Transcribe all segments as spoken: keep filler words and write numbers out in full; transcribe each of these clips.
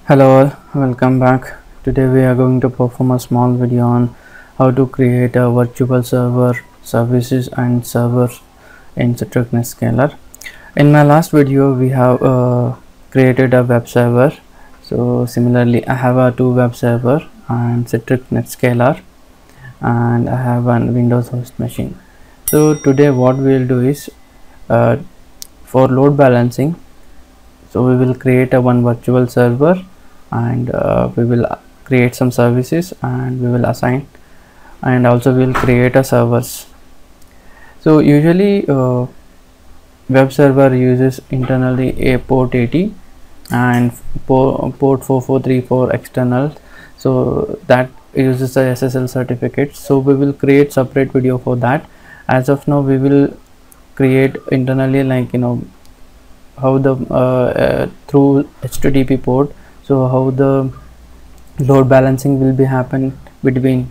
Hello all, welcome back. Today we are going to perform a small video on how to create a virtual server services and servers in Citrix NetScaler. In my last video we have uh, created a web server. So similarly I have a two web server and Citrix NetScaler, and I have one Windows host machine. So today what we will do is uh, for load balancing, so we will create a one virtual server, and uh, we will create some services and we will assign, and also we will create a servers. So usually uh, web server uses internally a port eighty and port, port four four three four external, so that uses the S S L certificate. So we will create separate video for that. As of now we will create internally, like you know how the uh, uh, through H T T P port, so how the load balancing will be happen between.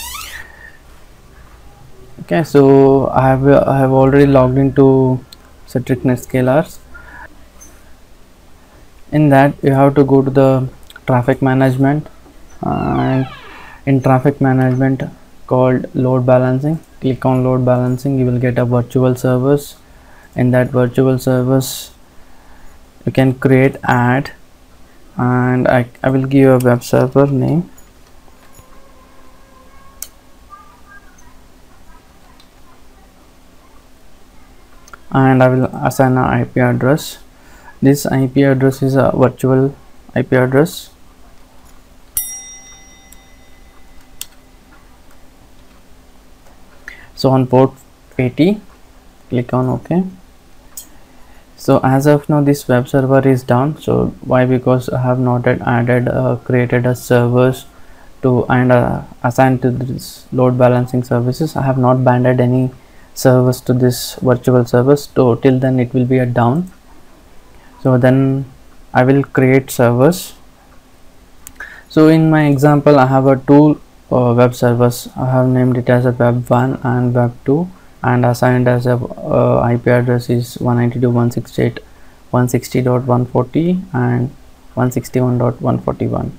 Okay, so I have uh, I have already logged into Citrix NetScaler. In that you have to go to the traffic management, and in traffic management called load balancing, click on load balancing. You will get a virtual servers. In that virtual servers you can create add, and I, I will give a web server name, and I will assign an I P address. This I P address is a virtual I P address. So on port eighty, click on OK. So as of now this web server is down. So why? Because I have not yet added uh, created a servers to and uh, assigned to this load balancing services. I have not banded any servers to this virtual servers, so till then it will be a down. So then I will create servers. So in my example I have a two uh, web servers. I have named it as a web one and web two, and assigned as a uh, I P address is one ninety-two dot one sixty-eight dot one sixty dot one forty and one sixty-one dot one forty-one.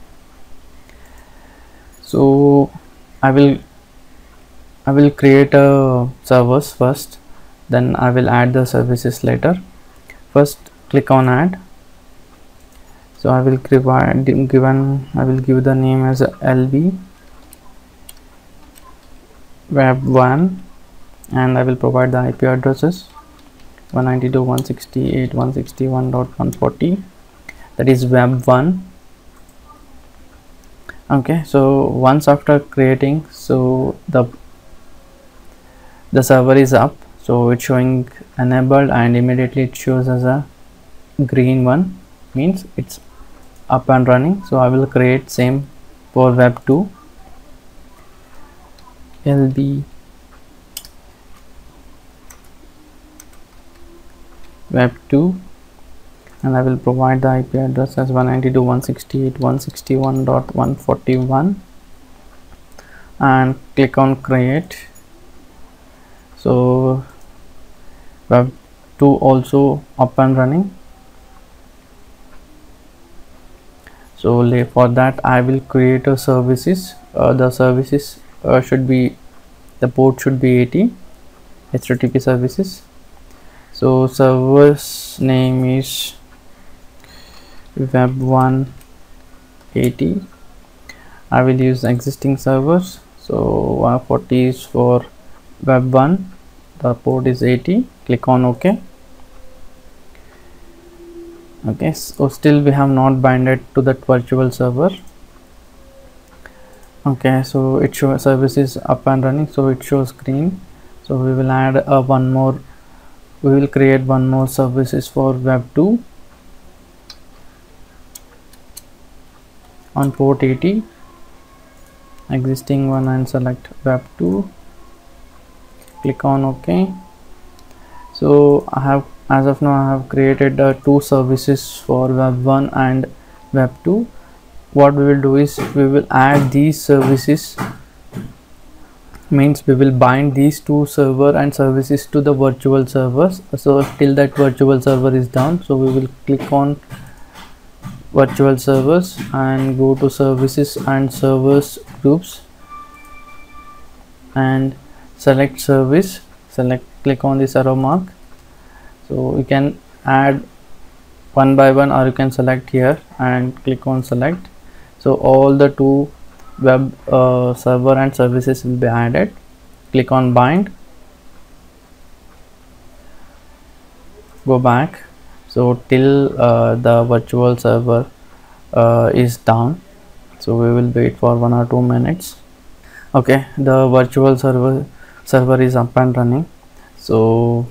So I will I will create a servers first, then I will add the services later. First click on add. So I will provide given I will give the name as L B web one, and I will provide the I P addresses one ninety-two dot one sixty-eight dot one sixty-one dot one forty, that is web one. Okay, so once after creating, so the the server is up, so it's showing enabled, and immediately it shows as a green one, means it's up and running. So I will create same for web two, L B web two, and I will provide the I P address as one ninety-two dot one sixty-eight dot one sixty-one dot one forty-one, and click on create. So web two also up and running. So for that I will create a services. Uh, the services uh, should be, the port should be eighty, H T T P services. So server's name is web one eighty. I will use existing servers. So one forty is for web one, the port is eighty. Click on OK. Okay, so still we have not binded to that virtual server. Okay, so it shows services up and running, so it shows green. So we will add a one more we will create one more services for web two on port eighty, existing one, and select web two. Click on OK. So I have, as of now I have created uh, two services for web one and web two. What we will do is we will add these services, means we will bind these two server and services to the virtual servers. So till that virtual server is down, so we will click on virtual servers and go to services and servers groups and select service, select click on this arrow mark. So you can add one by one, or you can select here and click on select. So all the two web uh, server and services will be added. Click on bind, go back. So till uh, the virtual server uh, is down, so we will wait for one or two minutes. Okay, the virtual server server is up and running. So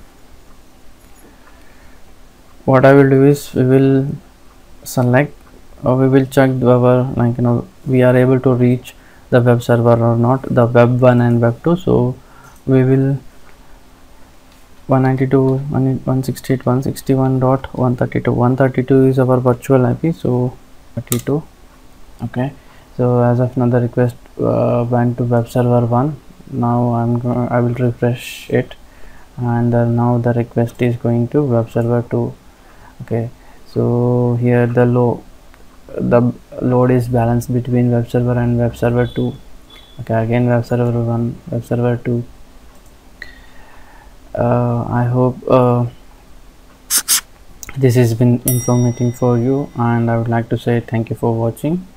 what I will do is we will select, or we will check our, like you know we are able to reach the web server or not, the web one and web two. So we will one ninety-two dot one sixty-eight dot one sixty-one dot one thirty-two, one thirty-two is our virtual I P. So thirty-two. Okay, so as of now the request uh, went to web server one. Now I'm going I will refresh it, and uh, now the request is going to web server two. Okay, so here the low the load is balanced between web server and web server two. Okay, again web server one, web server two. uh, I hope uh, this has been informative for you, and I would like to say thank you for watching.